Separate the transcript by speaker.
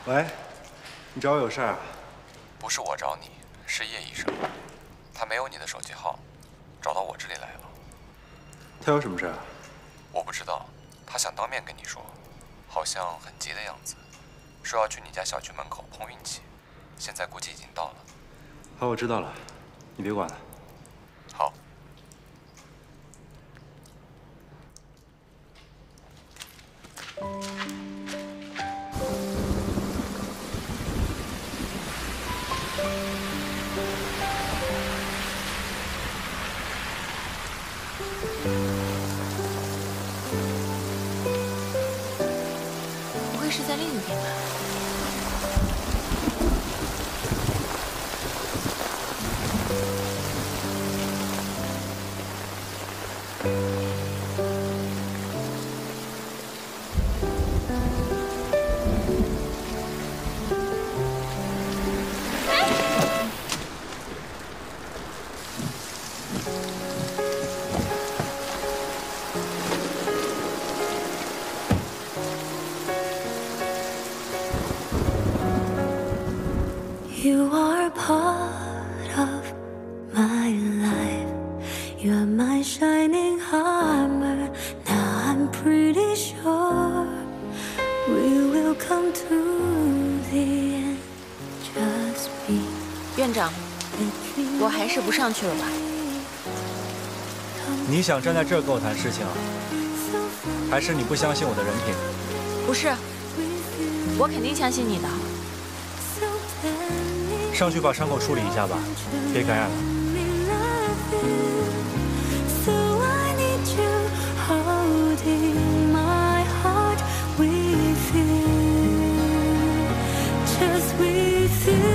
Speaker 1: 喂，你找我有事啊？
Speaker 2: 不是我找你，是叶医生，他没有你的手机号，找到我这里来了。
Speaker 1: 他有什么事啊？
Speaker 2: 我不知道，他想当面跟你说，好像很急的样子，说要去你家小区门口碰运气，现在估计已经到了。
Speaker 1: 好，我知道了，你别管了。
Speaker 2: 好。
Speaker 3: 不会是在另一边吧？
Speaker 4: You are part of my life. You are my shining armor. Now I'm pretty sure we will come to the end. Just be
Speaker 3: 院长，我还是不上去了吧？
Speaker 5: 你想站在这儿跟我谈事情啊？还是你不相信我的人品？
Speaker 3: 不是，我肯定相信你的。
Speaker 5: 上去把伤口处理一下吧，别感染了。
Speaker 4: So I need you holding my heart with you, just with you.